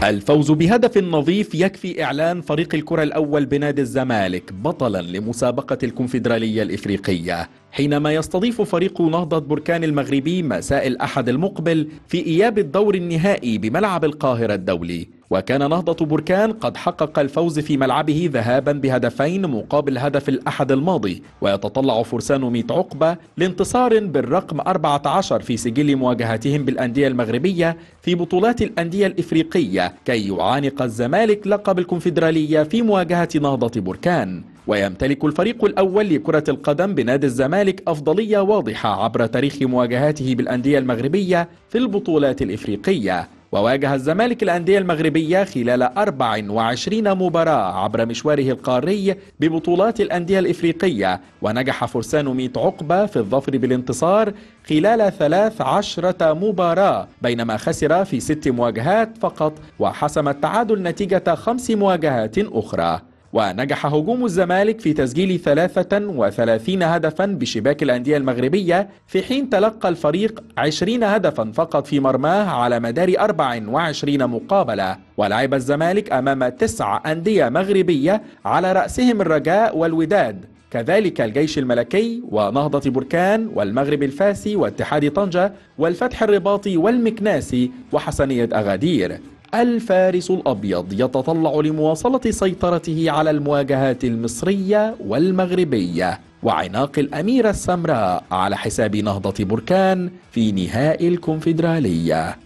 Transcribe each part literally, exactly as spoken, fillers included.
الفوز بهدف نظيف يكفي إعلان فريق الكرة الأول بنادي الزمالك بطلا لمسابقة الكونفدرالية الإفريقية، حينما يستضيف فريق نهضة بركان المغربي مساء الأحد المقبل في إياب الدور النهائي بملعب القاهرة الدولي. وكان نهضة بركان قد حقق الفوز في ملعبه ذهابا بهدفين مقابل هدف الأحد الماضي، ويتطلع فرسان ميت عقبة لانتصار بالرقم أربعة عشر في سجل مواجهاتهم بالأندية المغربية في بطولات الأندية الإفريقية كي يعانق الزمالك لقب الكونفدرالية في مواجهة نهضة بركان. ويمتلك الفريق الأول لكرة القدم بنادي الزمالك أفضلية واضحة عبر تاريخ مواجهاته بالأندية المغربية في البطولات الإفريقية. وواجه الزمالك الأندية المغربية خلال أربع وعشرين مباراة عبر مشواره القاري ببطولات الأندية الإفريقية، ونجح فرسان ميت عقبة في الظفر بالانتصار خلال ثلاث عشرة مباراة، بينما خسر في ست مواجهات فقط وحسم التعادل نتيجة خمس مواجهات أخرى. ونجح هجوم الزمالك في تسجيل ثلاثة وثلاثين هدفا بشباك الأندية المغربية، في حين تلقى الفريق عشرين هدفا فقط في مرماه على مدار أربع وعشرين مقابلة. ولعب الزمالك أمام تسع أندية مغربية على رأسهم الرجاء والوداد، كذلك الجيش الملكي ونهضة بركان والمغرب الفاسي واتحاد طنجة والفتح الرباطي والمكناسي وحسنية أغادير. الفارس الأبيض يتطلع لمواصلة سيطرته على المواجهات المصرية والمغربية وعناق الأميرة السمراء على حساب نهضة بركان في نهائي الكونفدرالية.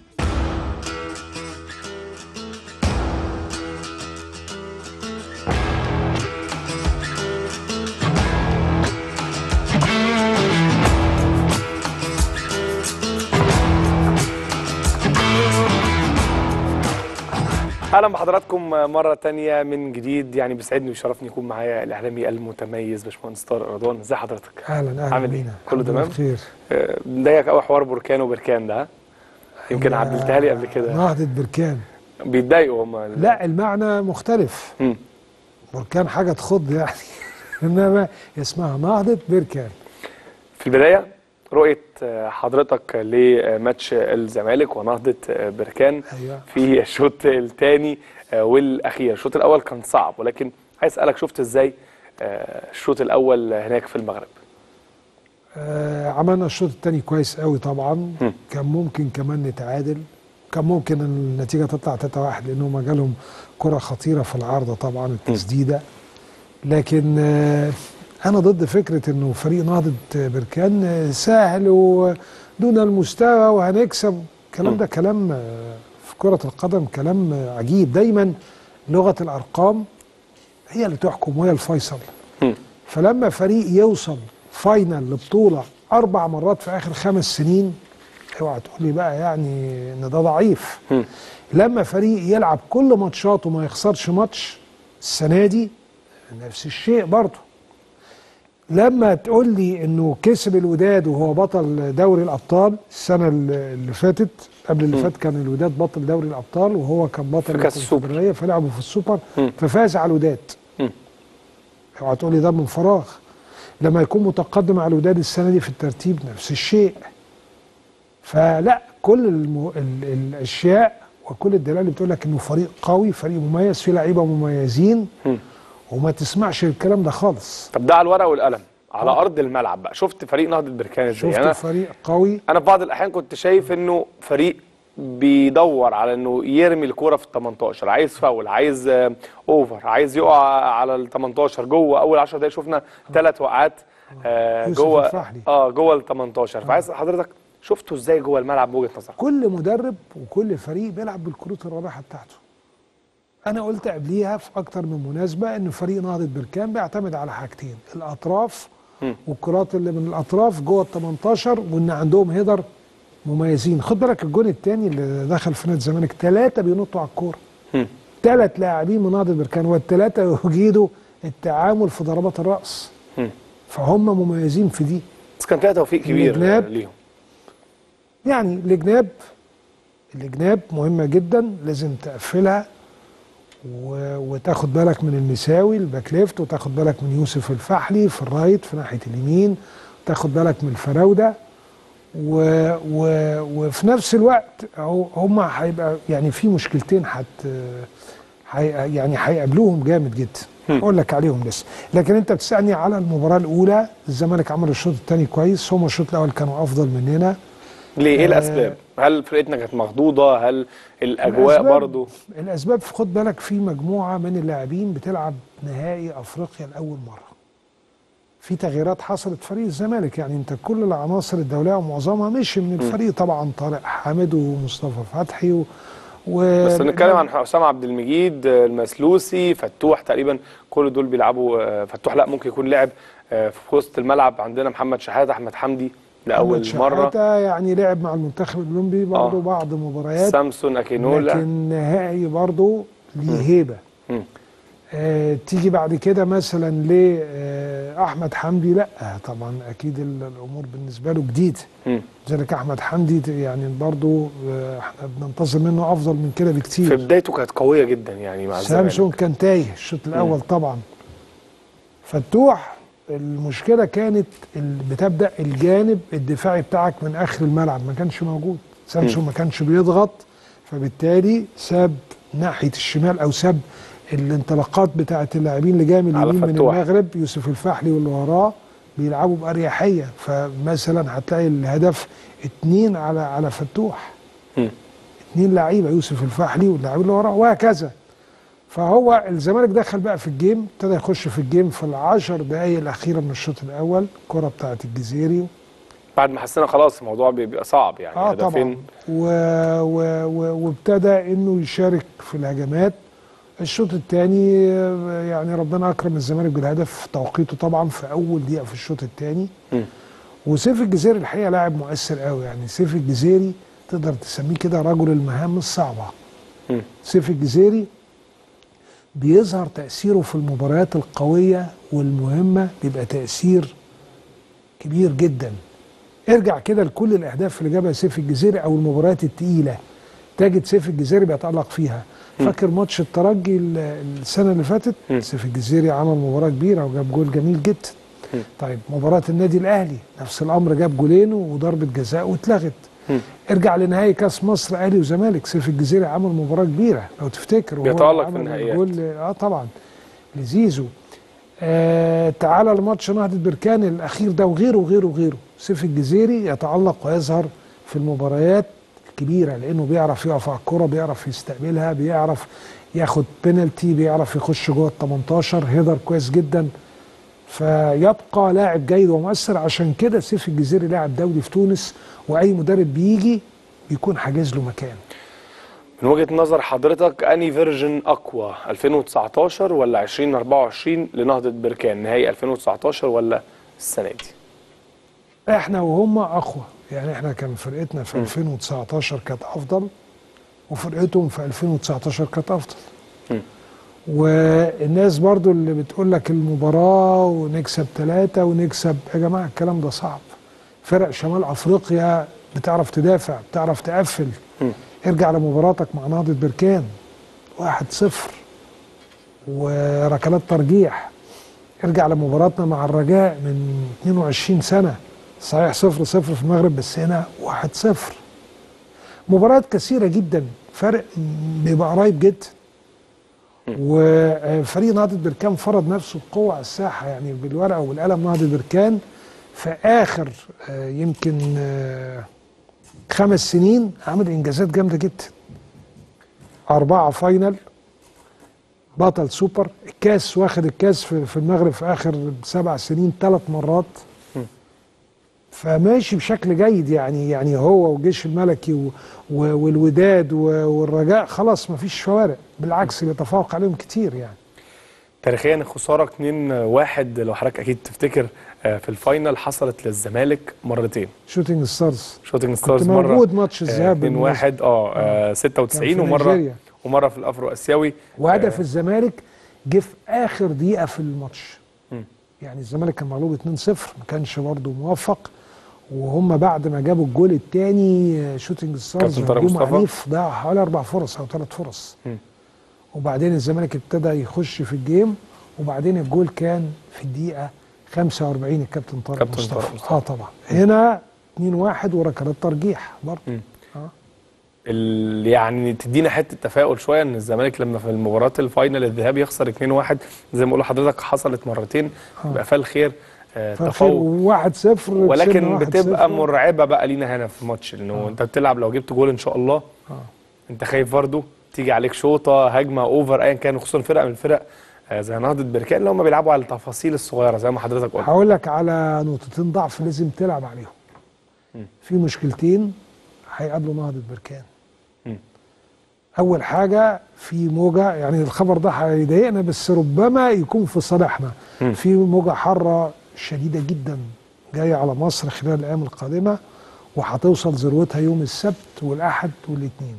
اهلا بحضراتكم مره تانية من جديد. يعني بيسعدني ويشرفني يكون معايا الاعلامي المتميز باشمهندس طارق رضوان. ازي حضرتك؟ اهلا اهلا عامل ايه؟ كله تمام؟ بخير. مضايقك قوي حوار بركان وبركان ده؟ يمكن عدلتها لي قبل كده. نهضة بركان بيتضايقوا هم؟ لا، المعنى مختلف. م. بركان حاجه تخض يعني انما اسمها نهضة بركان. في البدايه رؤيه حضرتك لماتش الزمالك ونهضة بركان. أيوة. في الشوط الثاني والاخير. الشوط الاول كان صعب، ولكن عايز اسالك شفت ازاي الشوط الاول هناك في المغرب؟ آه عملنا الشوط الثاني كويس قوي طبعا. م. كان ممكن كمان نتعادل، كان ممكن النتيجه تطلع ثلاثة واحد لانهم جالهم كره خطيره في العارضه طبعا التسديده. م. لكن آه أنا ضد فكرة إنه فريق نهضة بركان سهل ودون المستوى وهنكسب. الكلام ده كلام في كرة القدم كلام عجيب. دايما لغة الأرقام هي اللي تحكم وهي الفيصل. فلما فريق يوصل فاينل لبطولة أربع مرات في آخر خمس سنين، اوعى تقول لي بقى يعني إن ده ضعيف. لما فريق يلعب كل ماتشاته وما يخسرش ماتش السنة دي، نفس الشيء برضه. لما تقول لي انه كسب الوداد وهو بطل دوري الابطال السنه اللي فاتت، قبل اللي فات كان الوداد بطل دوري الابطال وهو كان بطل كاس السوبر، فلعبوا في السوبر م. ففاز على الوداد. اوعى تقول لي ده من فراغ. لما يكون متقدم على الوداد السنه دي في الترتيب نفس الشيء. فلا، كل الم... ال... الاشياء وكل الدلائل اللي بتقول لك انه فريق قوي، فريق مميز، فيه لعيبه مميزين، م. وما تسمعش الكلام ده خالص. طب ده على الورق والقلم، على أوه. ارض الملعب بقى شفت فريق نهضة بركان ازاي؟ شفت يعني فريق قوي. انا في بعض الاحيان كنت شايف انه فريق بيدور على انه يرمي الكوره في ال تمنتاشر، عايز فاول، عايز اوفر، عايز يقع على ال تمنتاشر جوه. اول عشر دقايق شفنا ثلاث وقعات آه جوه اه جوه ال تمنتاشر. فعايز حضرتك شفته ازاي جوه الملعب بوجهه نظرك؟ كل مدرب وكل فريق بيلعب بالكروت الرابحه بتاعته. أنا قلت قبليها في أكتر من مناسبة إن فريق نهضة بركان بيعتمد على حاجتين: الأطراف م. والكرات اللي من الأطراف جوه ال تمنتاشر، وإن عندهم هيدر مميزين. خد بالك الجون الثاني اللي دخل في نادي الزمالك ثلاثة بينطوا على الكورة. ثلاث لاعبين من نهضة بركان والثلاثة يجيدوا التعامل في ضربات الرأس. م. فهم مميزين في دي. بس كان فيها توفيق كبير ليهم. يعني الجناب الجناب مهمة جدا، لازم تقفلها وتاخد بالك من النساوي الباك ليفت، وتاخد بالك من يوسف الفحلي في الرايت في ناحيه اليمين، وتاخد بالك من الفراوده، و و وفي نفس الوقت هم هيبقى يعني في مشكلتين حت حي يعني هيقابلوهم جامد جدا، اقول لك عليهم لسه. لكن انت بتسالني على المباراه الاولى، الزمالك عمل الشوط الثاني كويس، هم الشوط الاول كانوا افضل مننا. ليه؟ ايه آه الاسباب؟ هل فرقتنا كانت مخضوضه؟ هل الاجواء برضو؟ الاسباب خد بالك، في مجموعه من اللاعبين بتلعب نهائي افريقيا لاول مره. في تغييرات حصلت فريق الزمالك، يعني انت كل العناصر الدوليه ومعظمها مشي من الفريق. طبعا طارق حامد ومصطفى فتحي و... و... بس بنتكلم عن حسام عبد المجيد، المسلوسي، فتوح، تقريبا كل دول بيلعبوا. فتوح لا، ممكن يكون لعب في وسط الملعب. عندنا محمد شحاته، احمد حمدي لاول مره. شحاته يعني لعب مع المنتخب الاولمبي برضه آه. بعض مباريات. سامسون اكينولا، لكن نهائي برضه ليه هيبه. آه تيجي بعد كده مثلا لاحمد حمدي، لا طبعا اكيد الامور بالنسبه له جديده. لذلك احمد حمدي يعني برضه آه احنا بننتظر منه افضل من كده بكتير. في بدايته كانت قويه جدا يعني مع الزمالك. سامسون كان تايه الشوط الاول. مم. طبعا فتوح المشكله كانت بتبدا الجانب الدفاعي بتاعك من اخر الملعب ما كانش موجود. سامسون ما كانش بيضغط، فبالتالي ساب ناحيه الشمال او ساب الانطلاقات بتاعت اللاعبين اللي جاي من اليمين من المغرب، يوسف الفحلي واللي وراه بيلعبوا باريحيه. فمثلا هتلاقي الهدف اتنين على على فتوح، م. اتنين لعيبه، يوسف الفحلي واللاعب اللي وراه وهكذا. فهو الزمالك دخل بقى في الجيم، ابتدى يخش في الجيم في العشر دقائق الاخيره من الشوط الاول، الكره بتاعت الجزيري بعد ما حسينا خلاص الموضوع بيبقى صعب يعني. اه طبعا. وابتدى انه يشارك في الهجمات. الشوط الثاني يعني ربنا اكرم الزمالك بالهدف توقيته طبعا في اول دقيقه في الشوط الثاني. وسيف الجزيري الحقيقه لاعب مؤثر قوي، يعني سيف الجزيري تقدر تسميه كده رجل المهام الصعبه. م. سيف الجزيري بيظهر تاثيره في المباريات القويه والمهمه، بيبقى تاثير كبير جدا. ارجع كده لكل الاهداف اللي جابها سيف الجزيري او المباريات الثقيله، تجد سيف الجزيري بيتالق فيها. فاكر ماتش الترجي السنه اللي فاتت؟ م. سيف الجزيري عمل مباراه كبيره وجاب جول جميل جدا. م. طيب مباراه النادي الاهلي نفس الامر، جاب جولين وضربه جزاء واتلغت. م. ارجع لنهائي كاس مصر اهلي وزمالك، سيف الجزيري عمل مباراه كبيره لو تفتكر، بيتالق في النهائيات. جول اه طبعا لزيزو. آه تعالى لماتش نهضه بركان الاخير ده وغيره وغيره وغيره، سيف الجزيري يتالق ويظهر في المباريات كبيره، لانه بيعرف يقف على الكوره، بيعرف يستقبلها، بيعرف ياخد بينالتي، بيعرف يخش جوه ال تمنتاشر، هيدر كويس جدا. فيبقى لاعب جيد ومؤثر. عشان كده سيف الجزيري لاعب دولي في تونس، واي مدرب بيجي بيكون حاجز له مكان. من وجهه نظر حضرتك اني فيرجن اقوى، ألفين وتسعتاشر ولا ألفين وأربعة وعشرين لنهضه بركان، نهائي ألفين وتسعتاشر ولا السنه دي؟ احنا وهم اقوى، يعني احنا كان فرقتنا في م. ألفين وتسعتاشر كانت افضل، وفرقتهم في ألفين وتسعتاشر كانت افضل. م. والناس برضو اللي بتقول لك المباراه ونكسب ثلاثه ونكسب، يا جماعه الكلام ده صعب. فرق شمال افريقيا بتعرف تدافع، بتعرف تقفل. م. ارجع لمباراتك مع نهضه بركان واحد صفر وركلات ترجيح. ارجع لمباراتنا مع الرجاء من اتنين وعشرين سنه، صحيح صفر صفر في المغرب بس هنا واحد صفر. مباريات كثيرة جدا، فرق بيبقى قريب جدا. وفريق نهضة بركان فرض نفسه بقوة على الساحة، يعني بالورقة والقلم. نهضة بركان في آخر يمكن خمس سنين عمل إنجازات جامدة جدا. أربعة فاينل، بطل سوبر، الكاس، واخد الكاس في المغرب في آخر سبع سنين ثلاث مرات. فماشي بشكل جيد، يعني يعني هو والجيش الملكي و و والوداد والرجاء خلاص ما فيش فوارق، بالعكس بيتفوق عليهم كتير. يعني تاريخيا الخساره اتنين واحد لو حضرتك اكيد تفتكر في الفاينل حصلت للزمالك مرتين. شوتنج ستارز شوتنج ستارز مره موجود ماتش الذهاب اتنين واحد اه, آه ستة وتسعين ومره نيجيريا. ومره في الافرو اسيوي. وهدف آه الزمالك جه في اخر دقيقه في الماتش. م. يعني الزمالك كان مغلوب اتنين صفر، ما كانش برضه موفق، وهم بعد ما جابوا الجول الثاني شوتنج ستارز هجوم عنيف ضيع حوالي اربع فرص او ثلاث فرص. م. وبعدين الزمالك ابتدى يخش في الجيم، وبعدين الجول كان في الدقيقه خمسة واربعين الكابتن طارق مصطفى. اه طبعا هنا اتنين واحد وركلات ترجيح برضه. اه ال- يعني تدينا حته تفاؤل شويه ان الزمالك لما في المباراه الفاينل الذهاب يخسر اتنين واحد زي ما بقول لحضرتك حصلت مرتين، يبقى فال خير آه تفوق واحد صفر، ولكن بتبقى مرعبه بقى لينا هنا في ماتش انه آه. انت بتلعب لو جبت جول ان شاء الله آه. انت خايف برضه تيجي عليك شوطه هجمه اوفر ايا كان، خصوصا فرقه من الفرق آه زي نهضه بركان اللي هم بيلعبوا على التفاصيل الصغيره زي ما حضرتك قلت. هقول لك على نقطتين ضعف لازم تلعب عليهم. م. في مشكلتين هيقابلوا نهضه بركان. م. اول حاجه في موجه، يعني الخبر ده هيضايقنا بس ربما يكون في صالحنا. في موجه حاره شديده جدا جايه على مصر خلال الايام القادمه، وهتوصل ذروتها يوم السبت والاحد والاثنين.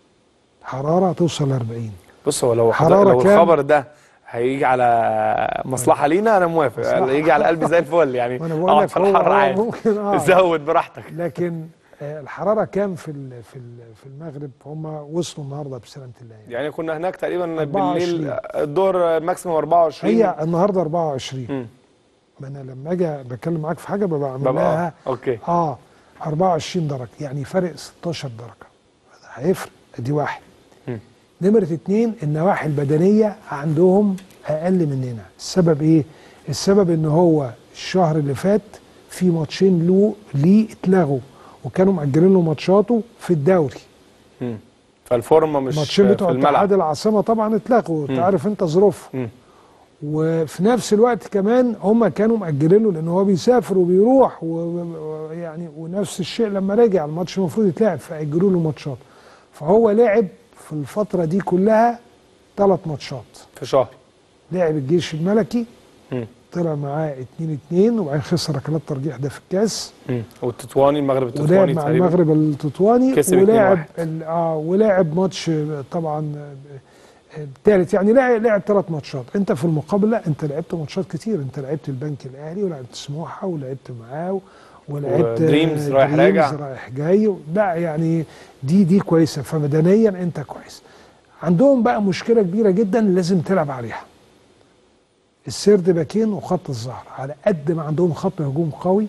حراره هتوصل ل أربعين. بص هو لو لو الخبر ده هيجي على مصلحه لينا انا موافق، يجي على قلبي زي الفل يعني. اقعد في الحر عادي ممكن اه زود براحتك. لكن الحراره كام في في في المغرب؟ هم وصلوا النهارده بسلامه الله يعني. يعني كنا هناك تقريبا بالليل الدور ماكسيموم أربعة وعشرين. هي النهارده أربعة وعشرين. ما انا لما اجي بتكلم معاك في حاجه ببقى اعمل لها اوكي اه أربعة وعشرين درجه، يعني فرق ستاشر درجه. هيفرق. دي واحد. م. نمره اتنين النواحي البدنيه عندهم اقل مننا. السبب ايه؟ السبب ان هو الشهر اللي فات في ماتشين له ليه اتلغوا وكانوا مأجلين له ماتشاته في الدوري. امم فالفورمه مش ماتشين بتوع اتحاد العاصمه طبعا اتلغوا، انت عارف انت ظروفهم. وفي نفس الوقت كمان هم كانوا مأجلين له لان هو بيسافر وبيروح ويعني ونفس الشيء لما رجع الماتش المفروض يتلعب فأجلوا له ماتشات. فهو لعب في الفتره دي كلها ثلاث ماتشات في شهر. لعب الجيش الملكي م. طلع معاه اتنين اتنين وبعدين خسر ركلات ترجيح ده في الكاس. امم والتطواني المغرب التطواني ولعب مع المغرب التطواني ولعب اه ولعب ماتش طبعا الثالث، يعني لعب لعب ثلاث ماتشات. انت في المقابل لا انت لعبت ماتشات كتير، انت لعبت البنك الاهلي ولعبت سموحه ولعبت معاه ولعبت دريمز رايح راجع رايح جاي. لا يعني دي دي كويسه، فبدنيا انت كويس. عندهم بقى مشكله كبيره جدا لازم تلعب عليها، السرد باكين وخط الظهر. على قد ما عندهم خط هجوم قوي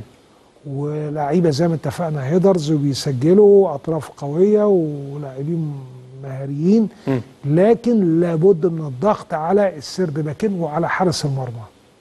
ولاعيبه زي ما اتفقنا هيدرز وبيسجلوا اطراف قويه ولاعبين مهاريين، م. لكن لابد من الضغط على السرد باكين وعلى حارس المرمى.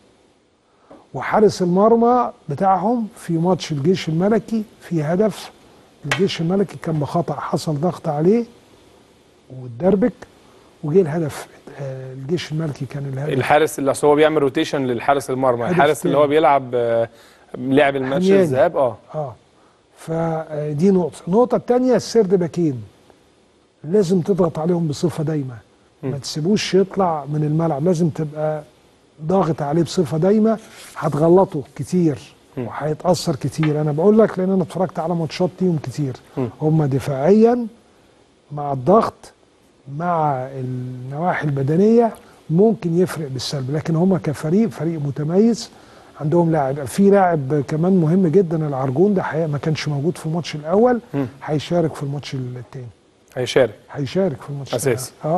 وحارس المرمى بتاعهم في ماتش الجيش الملكي في هدف الجيش الملكي كان بخطأ حصل ضغط عليه واتدربك وجه الهدف. الجيش الملكي كان الهدف. الحارس اللي هو بيعمل روتيشن للحارس المرمى، الحارس اللي هو بيلعب لعب الماتش الذهاب اه اه فدي نقطه. النقطه الثانيه السرد باكين لازم تضغط عليهم بصفه دايمه، ما تسيبوش يطلع من الملعب، لازم تبقى ضاغط عليه بصفه دايمه. هتغلطه كتير وهيتاثر كتير. انا بقول لك لان انا اتفرجت على ماتشات ليهم كتير. هم دفاعيا مع الضغط مع النواحي البدنيه ممكن يفرق بالسلب، لكن هم كفريق فريق متميز. عندهم لاعب، في لاعب كمان مهم جدا العرجون ده حقيقة ما كانش موجود في الماتش الاول، هيشارك في الماتش الثاني. هيشارك هيشارك في الماتش اساسي. اه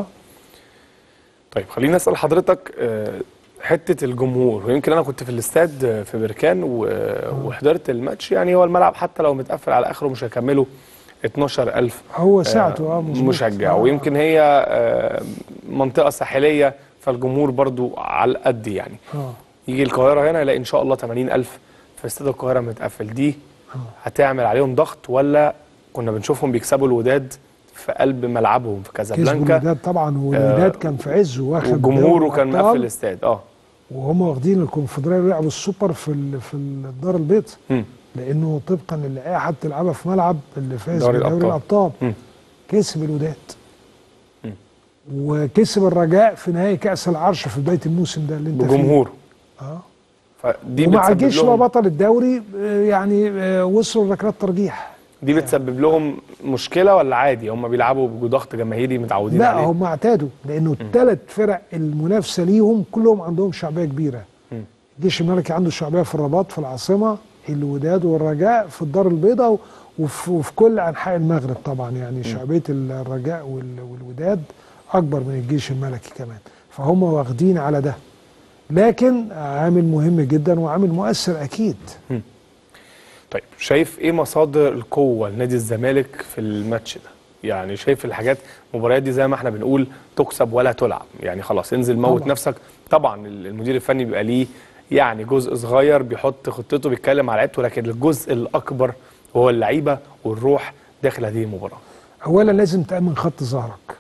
طيب خليني اسال حضرتك حته الجمهور، ويمكن انا كنت في الاستاد في بركان وحضرت الماتش. يعني هو الملعب حتى لو متقفل على اخره مش هيكملوا اتناشر ألف هو ساعته اه مشجع. آه. ويمكن هي منطقه ساحليه فالجمهور برضو على القد يعني. اه يجي القاهره هنا يلاقي ان شاء الله ثمانين ألف في استاد القاهره متقفل. دي اه هتعمل عليهم ضغط ولا كنا بنشوفهم بيكسبوا الوداد في قلب ملعبهم في كازابلانكا؟ كسبوا الوداد طبعا، والوداد آه كان في عزه واخد وجمهوره كان مقفل الاستاد. اه وهم واخدين الكونفدراليه ولعبوا السوبر في في الدار البيضاء، لانه طبقا للائحه بتلعبها في ملعب اللي فاز بدوري الابطال, الأبطال. كسب الوداد م. وكسب الرجاء في نهائي كاس العرش في بدايه الموسم ده اللي انت بجمهوره. اه فدي ومع الجيش هو بطل الدوري يعني وصلوا لركلات ترجيح. دي بتسبب لهم مشكله ولا عادي هم بيلعبوا بضغط جماهيري متعودين لا عليه؟ لا هم اعتادوا، لانه الثلاث فرق المنافسه ليهم كلهم عندهم شعبيه كبيره. م. الجيش الملكي عنده شعبيه في الرباط في العاصمه، الوداد والرجاء في الدار البيضاء، وفي كل انحاء المغرب طبعا. يعني م. شعبيه الرجاء والوداد اكبر من الجيش الملكي كمان، فهم واخدين على ده. لكن عامل مهم جدا وعامل مؤثر اكيد. م. طيب شايف ايه مصادر القوه لنادي الزمالك في الماتش ده؟ يعني شايف الحاجات المباريات دي زي ما احنا بنقول تكسب ولا تلعب، يعني خلاص انزل موت طبعا. نفسك. طبعا المدير الفني بيبقى ليه يعني جزء صغير بيحط خطته بيتكلم على لعيبته، لكن الجزء الاكبر هو اللعيبه والروح داخل هذه المباراه. اولا لازم تامن خط ظهرك،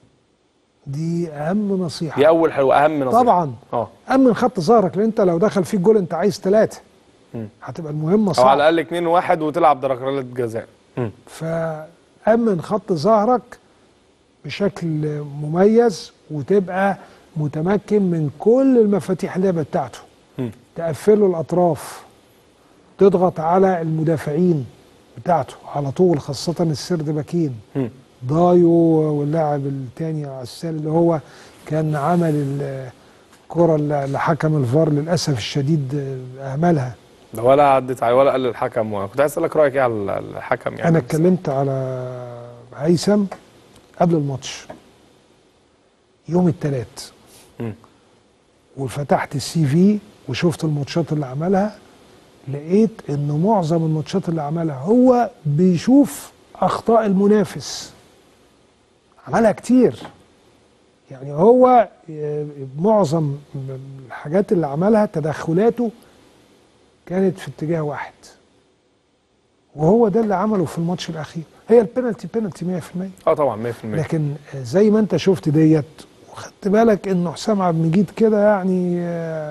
دي اهم نصيحه، دي اول حلوه اهم نصيحه طبعا. اه امن خط ظهرك، لان انت لو دخل فيك جول انت عايز ثلاثه، هتبقى المهمه صعبه، او على الاقل اتنين واحد وتلعب ركلات جزاء. فامن خط ظهرك بشكل مميز، وتبقى متمكن من كل المفاتيح اللعبه بتاعته. تقفله الاطراف، تضغط على المدافعين بتاعته على طول، خاصه السرد باكين ضايو واللاعب الثاني عسال اللي هو كان عمل الكره اللي حكم الفار للاسف الشديد اهملها. ده ولا عدت عليه ولا قال للحكم. كنت عايز اسالك رايك ايه على الحكم يعني. انا اتكلمت على هيثم قبل الماتش يوم الثلاث، وفتحت السي في وشفت الماتشات اللي عملها، لقيت انه معظم الماتشات اللي عملها هو بيشوف اخطاء المنافس، عملها كتير. يعني هو معظم الحاجات اللي عملها تدخلاته كانت في اتجاه واحد، وهو ده اللي عمله في الماتش الاخير. هي البينالتي بينالتي مية في المية اه طبعا مية في المية، لكن زي ما انت شفت ديت، وخدت بالك انه حسام عبد المجيد كده يعني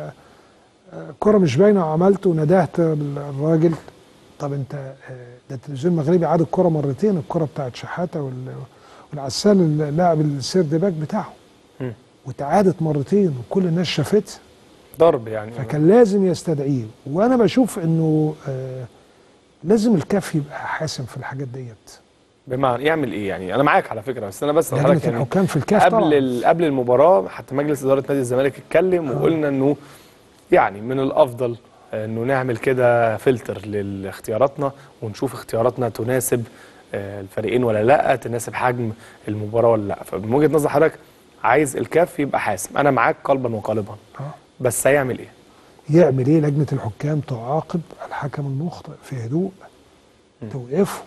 كرة مش باينه وعملت وندهت الراجل. طب انت ده التلفزيون المغربي عاد الكرة مرتين، الكرة بتاعت شحاته والعسال اللاعب السيرد باك بتاعه، وتعادت مرتين وكل الناس شافتها ضرب يعني، فكان لازم يستدعيه. وانا بشوف انه آه لازم الكاف يبقى حاسم في الحاجات ديت. بمعنى يعمل ايه يعني؟ انا معاك على فكره، بس انا بس لجنة حضرتك يعني الحكام في الكاف قبل قبل المباراه حتى مجلس اداره نادي الزمالك اتكلم، وقلنا انه يعني من الافضل انه نعمل كده فلتر لاختياراتنا، ونشوف اختياراتنا تناسب الفريقين ولا لا، تناسب حجم المباراه ولا لا. فمن وجهه نظر حضرتك عايز الكاف يبقى حاسم، انا معاك قلبا وقالبا، بس هيعمل ايه؟ يعمل ايه؟ لجنه الحكام تعاقب الحكم المخطئ في هدوء، توقفه،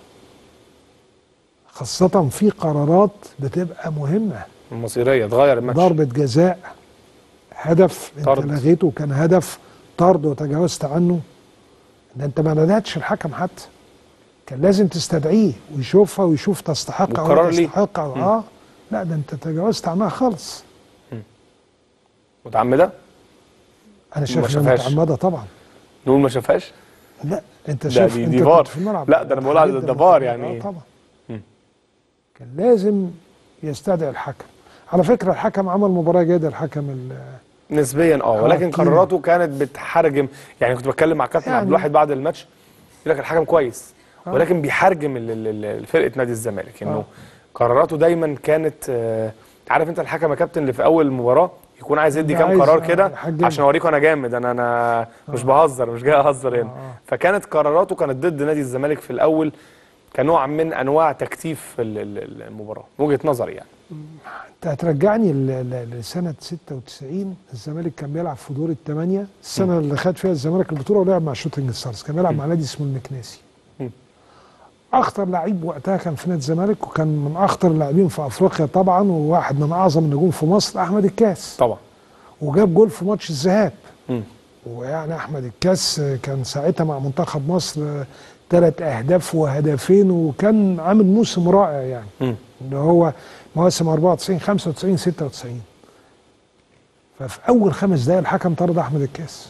خاصه في قرارات بتبقى مهمه مصيريه تغير الماتش، ضربه جزاء، هدف انت طرد. لغيته كان هدف طرد وتجاوزت عنه، ده انت ما ندهتش الحكم حتى، كان لازم تستدعيه ويشوفها ويشوف تستحق او لا تستحق او اه لا ده انت تجاوزت عنها خالص. متعمده؟ انا شايف انها متعمده طبعا. نقول ما شافهاش؟ لا انت شايف دي انت دي كنت في الملعب. لا ده انا بقول على ده فار يعني. اه طبعا. م. كان لازم يستدعي الحكم. على فكره الحكم عمل مباراه جيده، الحكم نسبيا اه، ولكن قراراته كانت بتحرجم. يعني كنت بتكلم مع كابتن يعني عبد الواحد بعد الماتش يقول لك الحكم كويس، آه. ولكن بيحرجم فرقه نادي الزمالك، انه آه. قراراته دايما كانت آه عارف انت الحكم يا كابتن اللي في اول المباراه يكون عايز يدي كام قرار كده عشان اوريكم انا جامد، انا انا آه. مش بهزر، مش جاي اهزر هنا. آه. فكانت قراراته كانت ضد نادي الزمالك في الاول كنوع من انواع تكتيف المباراه، وجهه نظري يعني. انت هترجعني لسنه ستة وتسعين، الزمالك كان بيلعب في دور الثمانيه، السنه م. اللي خد فيها الزمالك البطوله ولعب مع شوتنج ستارز، كان بيلعب م. مع نادي اسمه المكناسي. م. اخطر لعيب وقتها كان في نادي الزمالك، وكان من اخطر اللاعبين في افريقيا طبعا، وواحد من اعظم النجوم في مصر، احمد الكاس طبعا، وجاب جول في ماتش الذهاب. ويعني احمد الكاس كان ساعتها مع منتخب مصر ثلاث اهداف وهدفين، وكان عامل موسم رائع يعني. م. اللي هو مواسم أربعة وتسعين خمسة وتسعين ستة وتسعين. ففي اول خمس دقايق الحكم طرد احمد الكاس،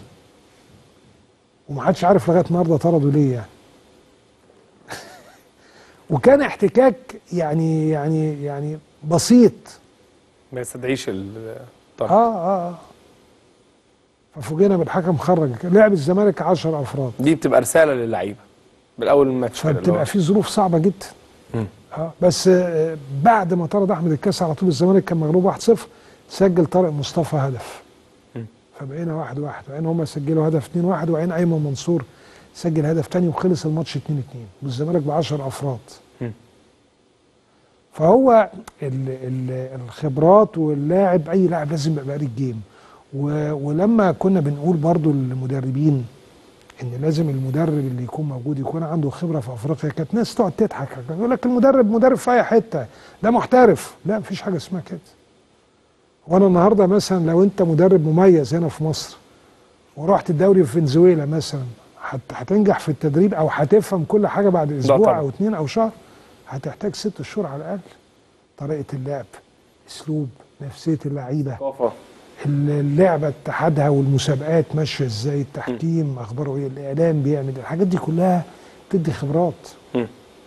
ومحدش عارف لغايه النهارده طرده ليه يعني. وكان احتكاك يعني يعني يعني بسيط، ما يستدعيش الطرد. اه اه ففوجئنا بالحكم خرج، لعب الزمالك عشرة افراد. دي بتبقى رساله للعيبه بالاول الماتش، فبتبقى في ظروف صعبه جدا. م. اه بس آه بعد ما طرد احمد الكاس على طول الزمالك كان مغلوب واحد صفر، سجل طارق مصطفى هدف. م. فبقينا واحد واحد، وبعدين هم سجلوا هدف اتنين واحد، وبعدين ايمن منصور سجل هدف تاني، وخلص الماتش اتنين اتنين، والزمالك ب عشرة افراد. م. فهو ال ال الخبرات، واللاعب اي لاعب لازم يبقى قاري الجيم. ولما كنا بنقول برضو للمدربين ان لازم المدرب اللي يكون موجود يكون عنده خبره في افريقيا. كانت ناس تقعد تضحك يقول لك المدرب مدرب في اي حته ده محترف. لا، مفيش حاجه اسمها كده. وانا النهارده مثلا لو انت مدرب مميز هنا في مصر ورحت الدوري في فنزويلا مثلا، هتنجح في التدريب او هتفهم كل حاجه بعد اسبوع او اتنين او شهر؟ هتحتاج ست شهور على الاقل. طريقه اللعب، اسلوب، نفسيه اللعيبه، اللعبه اتحادها والمسابقات ماشيه ازاي، التحكيم اخباره ايه، الاعلام بيعمل الحاجات دي كلها بتدي خبرات. م.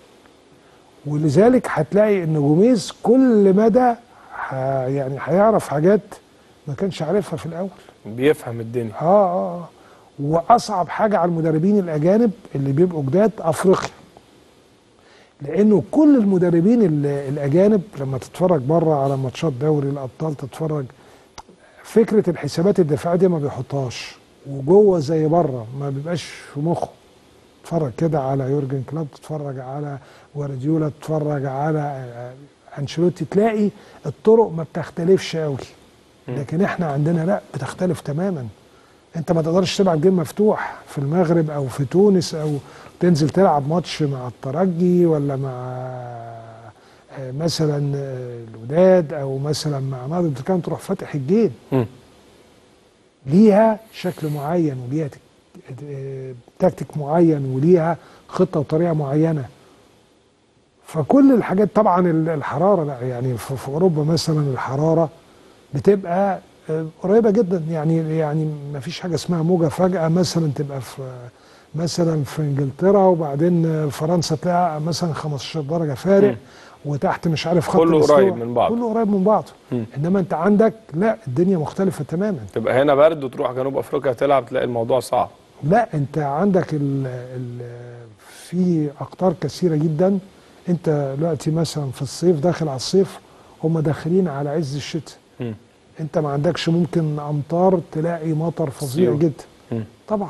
ولذلك هتلاقي ان جوميز كل مدى يعني هيعرف حاجات ما كانش عارفها في الاول، بيفهم الدنيا. اه اه واصعب حاجه على المدربين الاجانب اللي بيبقوا جداد افريقيا، لانه كل المدربين الاجانب لما تتفرج بره على ماتشات دوري الابطال تتفرج، فكره الحسابات الدفاعيه دي ما بيحطهاش، وجوه زي بره ما بيبقاش في مخه. تتفرج كده على يورجن كلوب، تتفرج على جوارديولا، تتفرج على انشيلوتي، تلاقي الطرق ما بتختلفش قوي. لكن احنا عندنا لا، بتختلف تماما. انت ما تقدرش تلعب جيم مفتوح في المغرب او في تونس، او تنزل تلعب ماتش مع الترجي ولا مع مثلا الوداد او مثلا مع نهضة بركان تروح فاتح الجيم. ليها شكل معين وليها تكتيك معين وليها خطه وطريقه معينه. فكل الحاجات طبعا الحراره، لا يعني في اوروبا مثلا الحراره بتبقى قريبه جدا، يعني يعني ما فيش حاجه اسمها موجه فجاه مثلا تبقى في مثلا في انجلترا وبعدين فرنسا تلاقي مثلا خمستاشر درجه فارق م. وتحت مش عارف خط كله قريب من بعض، كله قريب من بعضه. انما انت عندك لا، الدنيا مختلفه تماما. تبقى هنا برد وتروح جنوب افريقيا تلعب تلاقي الموضوع صعب. لا، انت عندك ال ال في اقطار كثيره جدا. انت دلوقتي مثلا في الصيف داخل على الصيف، هم داخلين على عز الشتاء. م. انت ما عندكش ممكن امطار تلاقي مطر فظيع جدا. م. طبعا.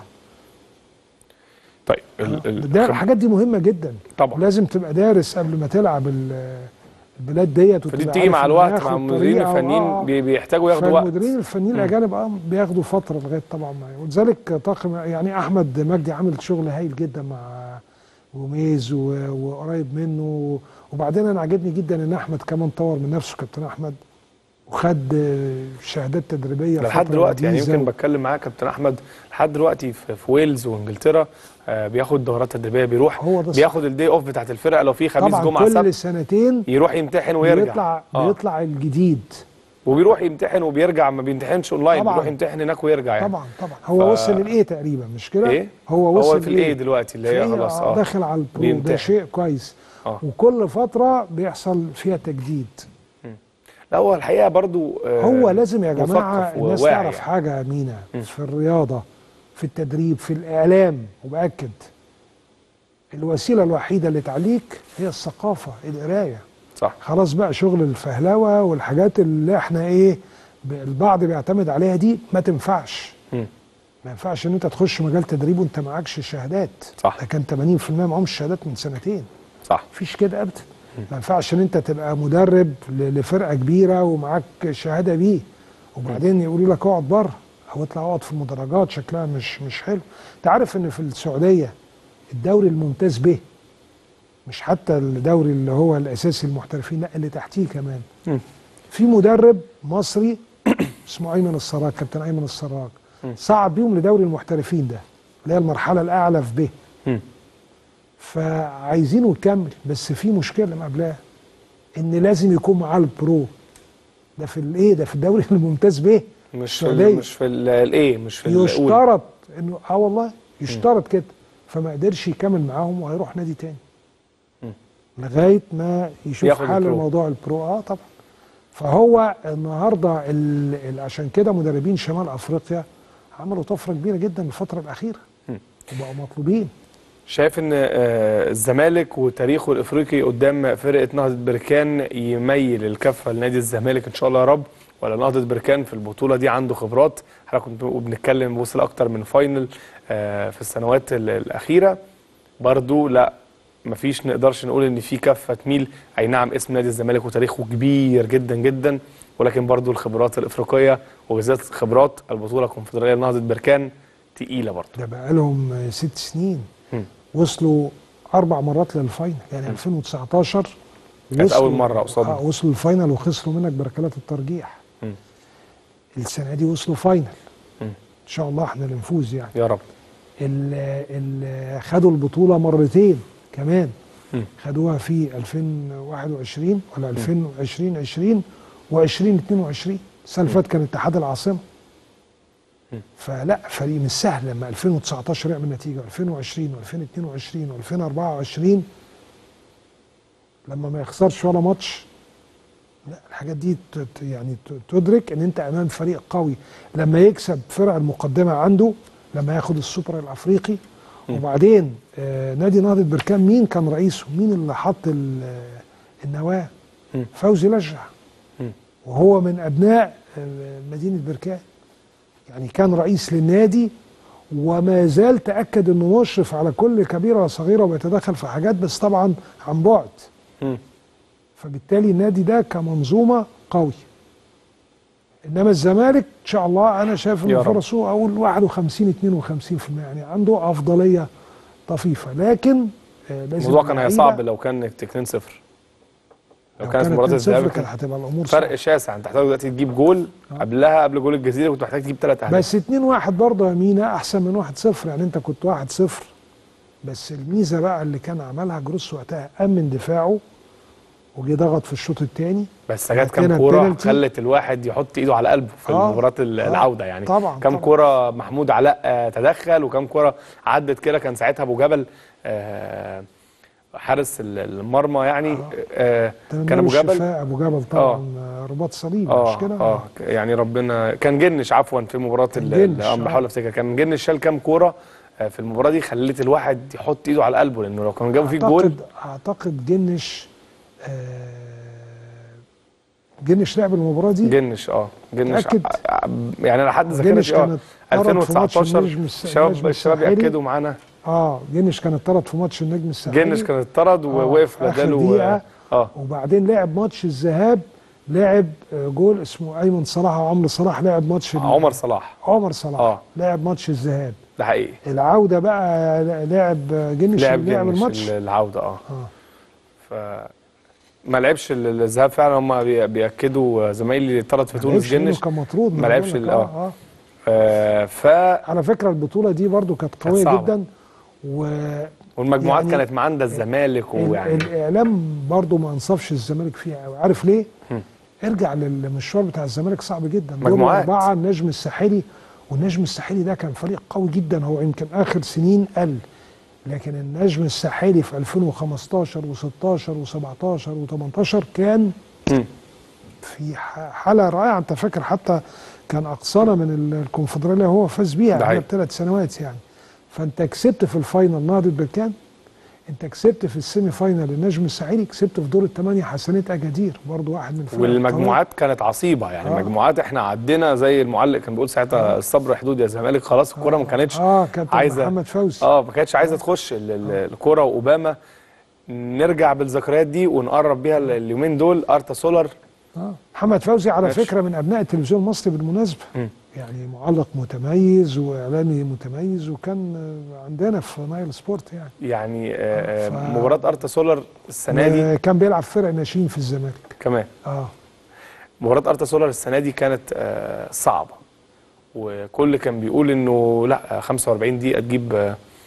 طيب ال ده الحاجات دي مهمه جدا طبعا، لازم تبقى دارس قبل ما تلعب البلاد ديت. فدي بتيجي مع الوقت مع المديرين الفنيين آه بيحتاجوا ياخدوا وقت. المديرين الفنيين الاجانب اه بياخدوا فتره لغايه طبعا معايا. ولذلك طاقم يعني احمد مجدي عامل شغل هايل جدا مع جوميز وقريب منه. وبعدين انا عاجبني جدا ان احمد كمان طور من نفسه، كابتن احمد، وخد شهادات تدريبيه لحد دلوقتي. يعني يمكن بتكلم معاه كابتن احمد لحد دلوقتي في, في ويلز وانجلترا آه بياخد دورات تدريبيه، بيروح بياخد الدي اوف بتاعت الفرقه لو في خميس جمعه سبت، كل سنتين يروح يمتحن ويرجع. بيطلع آه. بيطلع الجديد وبيروح يمتحن وبيرجع، ما بيمتحنش اونلاين، بيروح يمتحن هناك ويرجع يعني. طبعا طبعا هو ف... وصل للايه تقريبا، مش كده؟ ايه؟ هو وصل هو في الايه دلوقتي اللي هي خلاص اه داخل على البرو. ده شيء كويس. آه. وكل فتره بيحصل فيها تجديد. لا هو الحقيقه برضو آه هو لازم يا جماعه الناس تعرف يعني. حاجه مينا في الرياضه، في التدريب، في الاعلام، وباكد الوسيله الوحيده اللي تعليك هي الثقافه، القرايه. صح. خلاص بقى شغل الفهلوه والحاجات اللي احنا ايه البعض بيعتمد عليها دي ما تنفعش. م. ما ينفعش ان انت تخش مجال تدريب وانت معكش شهادات. صح. ده كان ثمانين في المية معهمش شهادات من سنتين. صح. مفيش كده ابدا. ما ينفعش ان انت تبقى مدرب لفرقه كبيره ومعاك شهاده بيه وبعدين يقولوا لك اقعد بره او اطلع اقعد في المدرجات، شكلها مش مش حلو. انت عارف ان في السعوديه الدوري الممتاز به، مش حتى الدوري اللي هو الاساسي المحترفين، لا اللي تحتيه كمان، م. في مدرب مصري اسمه ايمن السراج، كابتن ايمن السراج، صعد بيهم لدوري المحترفين ده اللي هي المرحله الاعلى في به. م. فعايزينه يكمل، بس في مشكله مقابلاه ان لازم يكون معاه البرو. ده في الايه ده في الدوري الممتاز به مش في مش في الايه مش في يشترط انه اه والله يشترط كده. فما قدرش يكمل معاهم وهيروح نادي تاني م. لغايه ما يشوف حل الموضوع البرو. اه طبعا. فهو النهارده ال ال عشان كده مدربين شمال افريقيا عملوا طفره كبيره جدا الفتره الاخيره وبقوا مطلوبين. شايف ان الزمالك وتاريخه الافريقي قدام فرقه نهضه بركان يميل الكفه لنادي الزمالك ان شاء الله يا رب، ولا نهضه بركان في البطوله دي عنده خبرات؟ احنا كنا بنتكلم وصل اكتر من فاينل في السنوات الاخيره، برضو لا مفيش نقدرش نقول ان في كفه تميل. اي نعم اسم نادي الزمالك وتاريخه كبير جدا جدا، ولكن برضو الخبرات الافريقيه وبالذات خبرات البطوله الكونفدراليه لنهضه بركان تقيله برضه. ده بقى لهم ست سنين. م. وصلوا اربع مرات للفاينل، يعني م. ألفين وتسعتاشر كانت اول مره قصادنا. آه وصلوا الفاينل وخسروا منك بركلات الترجيح. م. السنه دي وصلوا فاينل. م. ان شاء الله احنا اللي نفوز يعني يا رب. ال خدوا البطوله مرتين كمان. م. خدوها في ألفين وواحد وعشرين ولا ألفين وعشرين عشرين وعشرين اتنين وعشرين. السنه اللي فاتت كان اتحاد العاصمه. م. فلا فريق مش سهل لما ألفين وتسعتاشر يعمل نتيجه، ألفين وعشرين وألفين واتنين وعشرين وألفين وأربعة وعشرين لما ما يخسرش ولا ماتش. لا الحاجات دي يعني تدرك ان انت امام فريق قوي لما يكسب فرق المقدمه عنده، لما ياخد السوبر الافريقي. م. وبعدين آه نادي نهضه بركان مين كان رئيسه؟ مين اللي حط النواه؟ م. فوزي لجع. م. وهو من ابناء مدينه بركان، يعني كان رئيس للنادي وما زال تاكد انه مشرف على كل كبيره وصغيره وبيتدخل في حاجات بس طبعا عن بعد. م. فبالتالي النادي ده كمنظومه قوي. انما الزمالك ان شاء الله انا شايف ان فرصه اقول واحد وخمسين اتنين وخمسين في المية، يعني عنده افضليه طفيفه، لكن آه لازم الموضوع كان هيصعب لو كان اتنين صفر. لو, لو كانت مباراه الذهاب كانت هتبقى الامور فرق صعب. شاسع. انت هتحتاج دلوقتي تجيب جول آه. قبلها قبل جول الجزيره كنت محتاج تجيب ثلاث اهداف. بس اتنين واحد برضه يا مينا احسن من واحد صفر، يعني انت كنت واحد صفر. بس الميزه بقى اللي كان عملها جروس وقتها امن دفاعه وجي ضغط في الشوط الثاني. بس جت كام كوره خلت الواحد يحط ايده على قلبه في آه مباراه العوده يعني. طبعا كام كوره محمود علاء آه تدخل، وكام كوره عدت كده كان ساعتها ابو جبل آه حارس المرمى يعني. آه آه كان ابو جبل ابو جبل طبعا آه رباط صليبي آه مش كده؟ اه يعني ربنا كان جنش عفوا في مباراه الامر. بحاول افتكر كان جنش شال كام كوره في المباراه دي خلت الواحد يحط ايده على قلبه، لانه لو كانوا جابوا فيه جول. اعتقد جنش جنش لعب المباراه دي. جنش اه جنش ع... يعني على حد ذاكرتي اه ألفين وتسعتاشر الشباب الشباب ياكدوا معانا. اه جنش كان اتطرد في ماتش النجم الساحلي. جنش كان اتطرد ووقف آه بداله اه وبعدين لعب ماتش الذهاب، لعب جول اسمه ايمن صلاح وعمرو صلاح. لعب ماتش عمر صلاح عمر صلاح اه لعب ماتش الذهاب. ده حقيقي. العوده بقى لعب جنش لعب لعب الماتش العوده اه اه ف ما لعبش الذهاب فعلا. هم بياكدوا زمايلي اللي اتطرد في تونس جنش كان مطرود. ما لعبش اه اه, آه ف على فكره البطوله دي برضو كانت قويه جدا و والمجموعات يعني كانت معاندة الزمالك ويعني الاعلام برضو ما انصفش الزمالك فيها قوي. عارف ليه؟ م. ارجع للمشوار بتاع الزمالك صعب جدا. مجموعات اربعه النجم الساحلي، والنجم الساحلي ده كان فريق قوي جدا. هو يمكن اخر سنين قل، لكن النجم الساحلي في ألفين وخمستاشر وستاشر وسبعتاشر وتمنتاشر كان م. في حاله رائعه. انت فاكر حتى كان اقصانا من الكونفدراليه هو فاز بيها قبل بثلاث سنوات يعني. فانت كسبت في الفاينل نهضه بركان، انت كسبت في السيمي فاينل النجم الساحلي، كسبت في دور الثمانيه حسنات اجادير برضو واحد من فرق. والمجموعات كانت عصيبه يعني. آه. المجموعات احنا عدينا زي المعلق كان بيقول ساعتها آه. الصبر حدود يا زمالك. خلاص الكوره آه. ما كانتش اه كابتن عايزه محمد فوزي اه ما كانتش عايزه آه. تخش الكوره. واوباما نرجع بالذكريات دي ونقرب بيها اليومين دول. ارتا سولر اه محمد فوزي على فكره من ابناء التلفزيون المصري بالمناسبه. م. يعني معلق متميز واعلامي متميز، وكان عندنا في نايل سبورت يعني. يعني آه ف... مباراه ارتا سولر السنه دي كان بيلعب فرق ناشئين في الزمالك كمان. اه مباراه ارتا سولر السنه دي كانت آه صعبه، وكل كان بيقول انه لا خمسة وأربعين دقيقه تجيب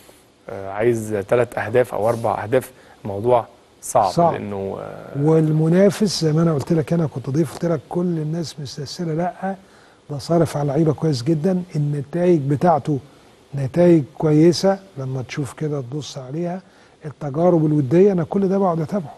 آه عايز ثلاث اهداف او اربع اهداف. موضوع صعب, صعب. لانه آه والمنافس زي ما انا قلت لك، انا كنت ضيف قلت لك كل الناس مستسهله. لا ده صارف على لعيبه كويس جدا. النتائج بتاعته نتائج كويسه لما تشوف كده تبص عليها. التجارب الوديه انا كل ده بقعد اتابعه،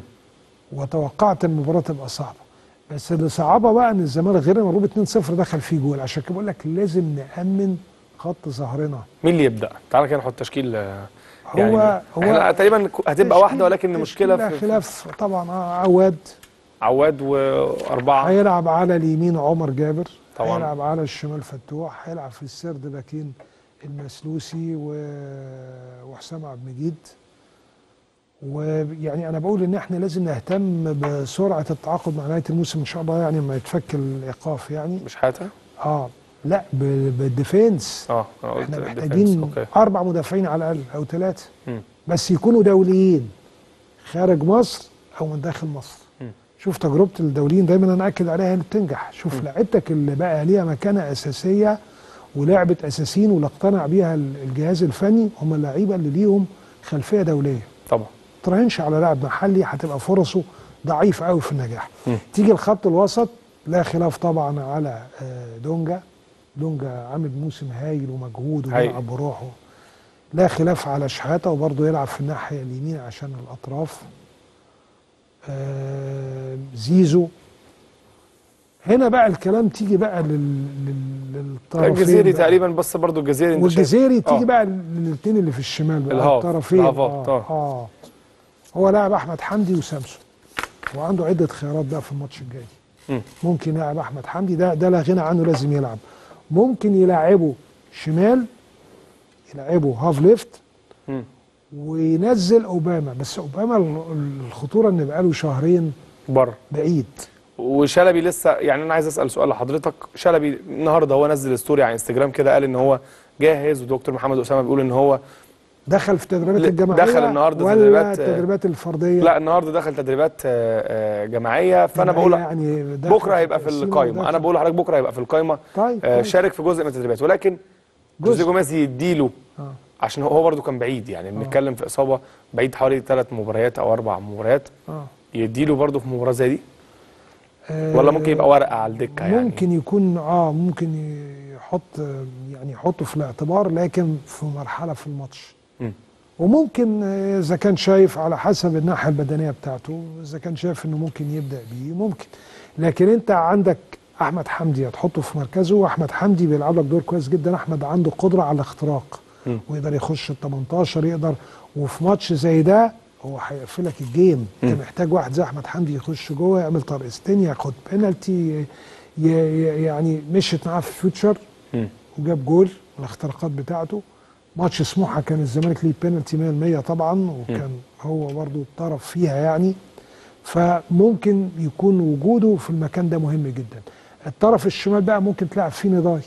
وتوقعت المباراه تبقى صعبه. بس اللي صعبها بقى ان الزمالك غير مغلوب اتنين صفر دخل فيه جول. عشان كده بقول لك لازم نامن خط ظهرنا. مين اللي يبدا؟ تعالى كده نحط تشكيل. يعني هو هو تقريبا هتبقى واحده، ولكن المشكله في خلاف طبعا. عواد عواد واربعه هيلعب على اليمين عمر جابر طبعا، هيلعب على الشمال فتوح، هيلعب في السرد باكين المسلوسي وحسام عبد المجيد. ويعني انا بقول ان احنا لازم نهتم بسرعه التعاقد مع نهايه الموسم ان شاء الله، يعني لما يتفك الايقاف يعني مش حاجه اه لا بالديفنس. اه انا قلت احنا الديفنس. محتاجين أوكي. اربع مدافعين على الاقل او ثلاثه، بس يكونوا دوليين خارج مصر او من داخل مصر. م. شوف تجربه الدوليين دايما انا اكد عليها اللي بتنجح. شوف لعيبتك اللي بقى ليها مكانه اساسيه ولعبه اساسيين واللي اقتنع بيها الجهاز الفني هم اللعيبه اللي ليهم خلفيه دوليه. طبعا. ما تراهنش على لاعب محلي، هتبقى فرصه ضعيفه قوي في النجاح. م. تيجي الخط الوسط لا خلاف طبعا على دونجا. دونجا عامل موسم هايل ومجهود وبيلعب بروحه. لا خلاف على شحاته وبرضه يلعب في الناحيه اليمين عشان الاطراف. آه زيزو. هنا بقى الكلام تيجي بقى لل للطرفين. الجزيري تقريبا، بس برضه الجزيري انت والجزيري تيجي آه. بقى للاثنين اللي في الشمال بقى الطرفين. آه. آه. اه هو لاعب احمد حمدي وسامسون وعنده عده خيارات بقى في الماتش الجاي. م. ممكن يلعب احمد حمدي، ده ده لا غنى عنه، لازم يلعب. ممكن يلعبه شمال، يلعبه هاف ليفت م. وينزل اوباما، بس اوباما الخطوره ان بقاله شهرين بره بعيد. وشلبي لسه، يعني انا عايز اسال سؤال لحضرتك. شلبي النهارده هو نزل ستوري على انستجرام كده، قال ان هو جاهز، ودكتور محمد اسامه بيقول ان هو دخل في التدريبات الجماعيه. دخل النهارده ولا تدريبات التدريبات الفرديه؟ لا النهارده دخل تدريبات جماعيه. فانا بقول يعني بكره هيبقى في القايمه. انا بقول لحضرتك بكره هيبقى في القايمه. طيب آه شارك في جزء من التدريبات، ولكن جوزيه جوميز يديله آه. عشان هو برده كان بعيد، يعني بنتكلم في اصابه بعيد حوالي ثلاث مباريات او اربع مباريات. آه. يديله برده في مباراه زي دي آه ولا ممكن يبقى ورقه على الدكه؟ يعني ممكن يكون اه ممكن يحط يعني يحطه في الاعتبار، لكن في مرحله في الماتش. م. وممكن اذا كان شايف على حسب الناحيه البدنيه بتاعته، اذا كان شايف انه ممكن يبدا بيه ممكن. لكن انت عندك احمد حمدي هتحطه في مركزه، واحمد حمدي بيلعب لك دور كويس جدا. احمد عنده قدره على الاختراق م. ويقدر يخش ال تمنتاشر، يقدر، وفي ماتش زي ده هو هيقفلك الجيم. م. انت محتاج واحد زي احمد حمدي يخش جوه، يعمل طرقستين، ياخد بينالتي، يعني مشيت معاه في فيوتشر م. وجاب جول الاختراقات بتاعته. ماتش سموحه كان الزمالك ليه بينالتي مية بالمية طبعا، وكان م. هو برضو الطرف فيها يعني. فممكن يكون وجوده في المكان ده مهم جدا. الطرف الشمال بقى ممكن تلعب فيه نضاي.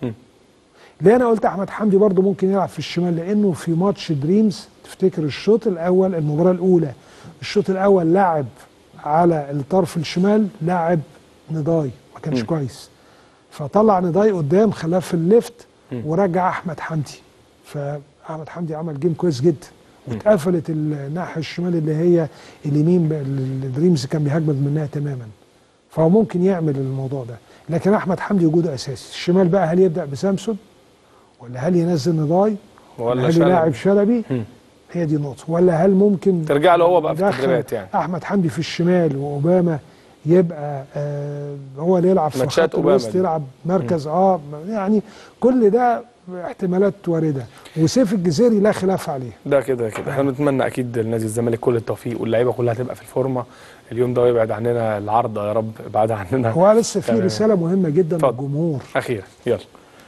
ليه انا قلت احمد حمدي برضو ممكن يلعب في الشمال؟ لانه في ماتش دريمز تفتكر الشوط الاول، المباراه الاولى الشوط الاول لعب على الطرف الشمال، لاعب نضاي ما كانش م. كويس، فطلع نضاي قدام خلاه في الليفت م. ورجع احمد حمدي. فاحمد حمدي عمل جيم كويس جدا، واتقفلت الناحيه الشمال اللي هي اليمين الدريمز كان بيهاجم منها تماما. فهو ممكن يعمل الموضوع ده، لكن احمد حمدي وجوده اساسي. الشمال بقى هل يبدا بسامسون ولا هل ينزل نضاي ولا هل يلاعب شلبي؟ هي دي النقطه. ولا هل ممكن ترجع له هو بقى في التدريبات؟ يعني احمد حمدي في الشمال واوباما يبقى آه هو اللي يلعب في خط الوسط، يلعب مركز م. اه يعني كل ده احتمالات وارده. وسيف الجزيري لا خلاف عليه. ده كده كده احنا بنتمنى اكيد لنادي الزمالك كل التوفيق، واللعيبه كلها تبقى في الفورمه اليوم ده، ويبعد عننا العرض يا رب، ابعد عننا. هو لسه في رساله مهمه جدا للجمهور اخيرا. يلا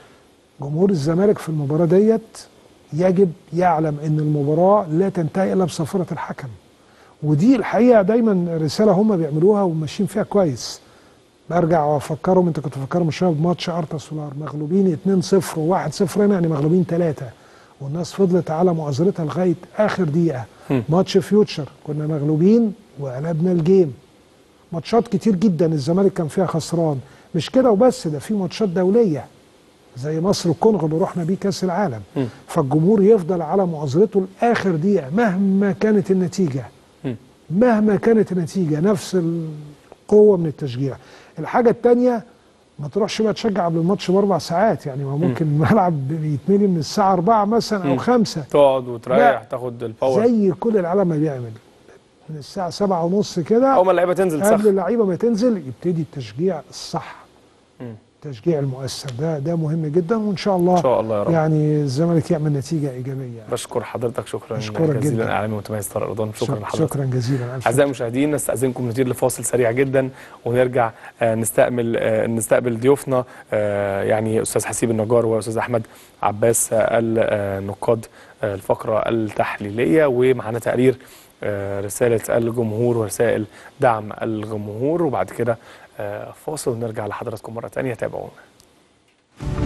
جمهور الزمالك في المباراه ديت يجب يعلم ان المباراه لا تنتهي الا بصافره الحكم، ودي الحقيقه دايما رساله هم بيعملوها وماشيين فيها كويس. برجع وافكرهم، انت كنت فاكرهم من شويه بماتش ارتا سولار مغلوبين اتنين صفر وواحد صفر هنا، يعني مغلوبين ثلاثه، والناس فضلت على مؤازرتها لغايه اخر دقيقه. م. ماتش فيوتشر كنا مغلوبين وقلبنا الجيم. ماتشات كتير جدا الزمالك كان فيها خسران، مش كده وبس، ده في ماتشات دوليه زي مصر الكونغو اللي رحنا بيه كاس العالم. م. فالجمهور يفضل على مؤازرته لاخر دقيقه مهما كانت النتيجه. م. مهما كانت النتيجه، نفس القوه من التشجيع. الحاجه الثانيه ما تروحش بقى تشجع قبل الماتش باربع ساعات، يعني ما ممكن الملعب يتملي من الساعه أربعة مثلا او خمسة، تقعد وتريح تاخد الباور زي كل العالم ما بيعمل من الساعه سبعة ونص كده، اول ما اللعيبه تنزل قبل اللعيبه ما تنزل يبتدي التشجيع الصح. م. التشجيع المؤثر ده ده مهم جدا، وان شاء الله ان شاء الله يا رب يعني الزمالك يعمل نتيجه ايجابيه. يعني. بشكر حضرتك شكرا جزيلا اعلامي متميز طارق رضوان. شكرا لحضرتك. شكرا جزيلا. اعزائي المشاهدين نستاذنكم نطير لفاصل سريع جدا، ونرجع آه نستقبل آه نستقبل ضيوفنا آه يعني استاذ حسيب النجار واستاذ احمد عباس النقاد آه الفقره التحليليه، ومعانا تقرير آه رساله الجمهور ورسائل دعم الجمهور، وبعد كده آه فاصل ونرجع لحضراتكم مره ثانيه. تابعونا.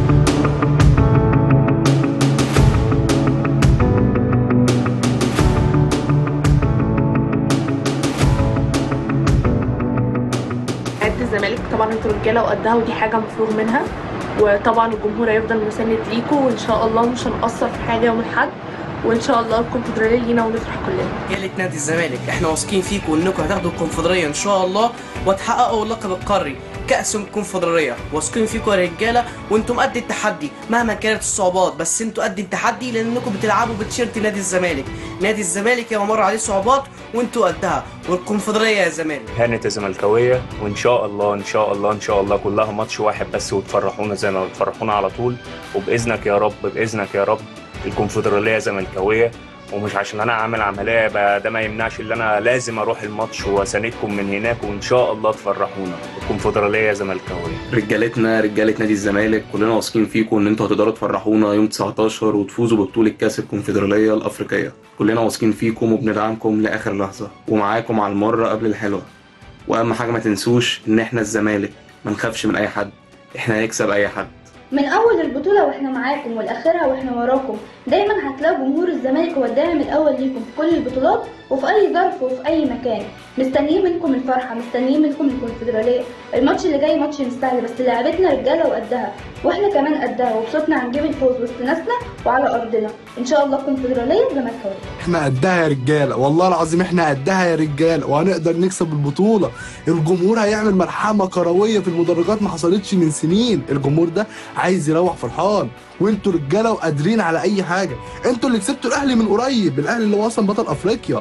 رجاله وقدها، ودي حاجه مفروغ منها. وطبعا الجمهور هيفضل مساند ليكوا، وان شاء الله مش هنقصر في حاجه يوم الاحد، وان شاء الله الكونفدراليه لينا ونفرح كلنا. رجاله نادي الزمالك احنا واثقين فيكم وانكم هتاخدوا الكونفدراليه ان شاء الله وتحققوا اللقب القاري كأس الكونفدراليه. واثقين فيكم يا رجاله، وانتم قد التحدي مهما كانت الصعوبات، بس انتوا قد التحدي لانكم بتلعبوا بتيشيرت نادي الزمالك. نادي الزمالك يا مر عليه صعوبات وانتوا قدها، والكونفدراليه يا زمالك. هانت الزملكاويه، وان شاء الله ان شاء الله ان شاء الله كلها ماتش واحد بس وتفرحونا زي ما بتفرحونا على طول. وباذنك يا رب باذنك يا رب الكونفدراليه زملكاويه، ومش عشان انا عامل عمليه بقى ده ما يمنعش ان انا لازم اروح الماتش واساندكم من هناك، وان شاء الله تفرحونا. الكونفدراليه زملكاويه. رجالتنا رجاله نادي الزمالك كلنا واثقين فيكم ان انتوا هتقدروا تفرحونا يوم تسعتاشر وتفوزوا ببطوله كاس الكونفدراليه الافريقيه. كلنا واثقين فيكم وبندعمكم لاخر لحظه ومعاكم على المره قبل الحلوه. واهم حاجه ما تنسوش ان احنا الزمالك ما نخافش من اي حد، احنا هنكسب اي حد. من اول البطوله واحنا معاكم والاخرها واحنا وراكم. دايما هتلاقوا جمهور الزمالك هو الداعم الاول ليكم في كل البطولات وفي اي ظرف وفي اي مكان. مستنيين منكم الفرحه، مستنيين منكم الكونفدراليه. الماتش اللي جاي ماتش مش سهل، بس لعبتنا رجاله وقدها، واحنا كمان قدها، وبصوتنا هنجيب الفوز وسط ناسنا وعلى ارضنا. ان شاء الله الكونفدراليه زملكاويه. احنا قدها يا رجاله، والله العظيم احنا قدها يا رجاله، وهنقدر نكسب البطوله. الجمهور هيعمل ملحمه كرويه في المدرجات ما حصلتش من سنين. الجمهور ده عايز يروح فرحان، وانتوا رجاله وقادرين على اي حاجه. انتوا اللي كسبتوا الاهلي من قريب، الاهلي اللي هو اصلا بطل افريقيا.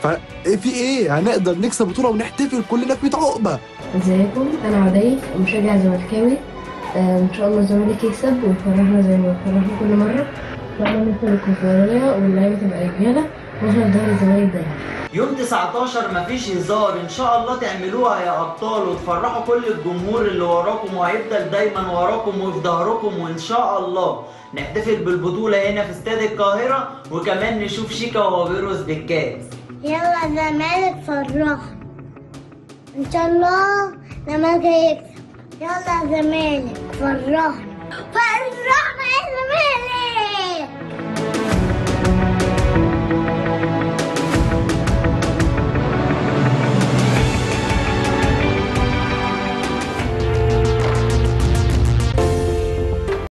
ففي ايه؟ هنقدر نكسب بطوله ونحتفل كلنا في مية عقبه. ازيكم؟ انا عدي مشجع زملكاوي. آه ان شاء الله الزمالك يكسب ويفرحنا زي ما بيفرحنا كل مره. لما نكسب الكونفدراليه واللعيبه تبقى رجاله واحنا في ظهر الزمالك دايما. يوم تسعتاشر مفيش هزار، ان شاء الله تعملوها يا ابطال وتفرحوا كل الجمهور اللي وراكم وهيفضل دايما وراكم وفي ظهركم، وان شاء الله نحتفل بالبطوله هنا في استاد القاهره، وكمان نشوف شيكا وهو بيرقص بالكاس. يلا زمالك فرحنا ان شاء الله الزمالك هيكسب. يلا زمالك فرحنا.